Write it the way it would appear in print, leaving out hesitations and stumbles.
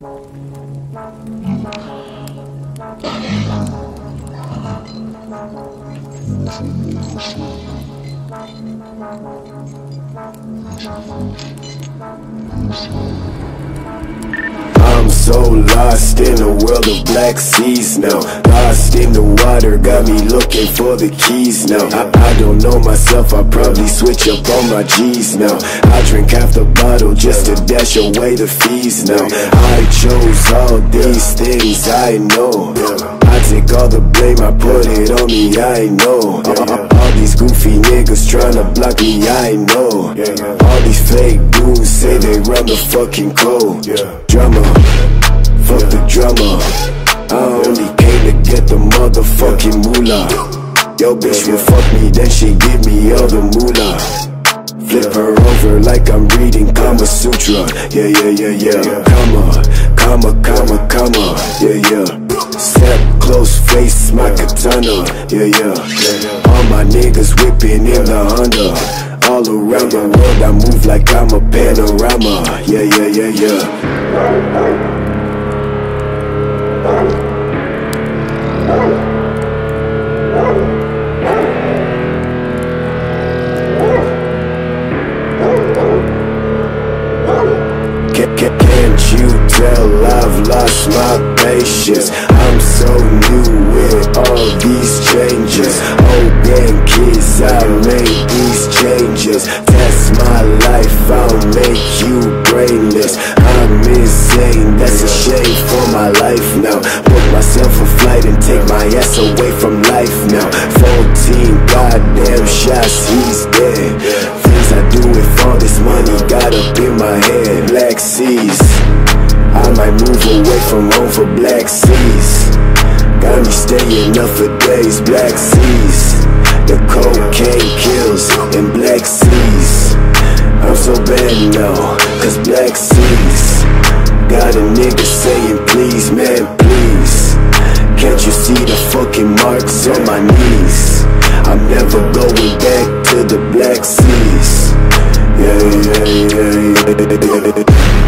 I'm so lost in a world of black seas now. Lost in the water, got me looking for the keys now. I don't know myself, I probably switch up on my G's now. I drink half the bottle just to dash away the fees now. I chose all these things, I know. I take all the blame, I put it on me, I know. All these goofy niggas tryna block me, I know. All these fake dudes say they run the fucking code. Drama, fuck the drama. I only came to get the motherfucking moolah. Yo bitch will fuck me, then she give me all the moolah. Flip her over like I'm reading Kama Sutra. Yeah. Comma. Yeah. Step close, face my katana. Yeah. All my niggas whipping in the Honda. All around the world I move like I'm a panorama. Yeah. Can't you tell I've lost my patience? I'm so new with all these changes. Old damn kids, I made these changes. That's my life, I'll make you brainless. I'm insane, that's a shame for my life now. Book myself a flight and take my ass away from life now. 14 goddamn shots, he's dead. Things I do with all this money got up in my head. Black seas, I might move away from home for black seas. Got me staying up for days. Black seas, the cocaine kills in black seas. I'm so bad now, cause black seas got a nigga saying please, man, please. Can't you see the fucking marks on my knees? I'm never going back to the black seas. Yeah.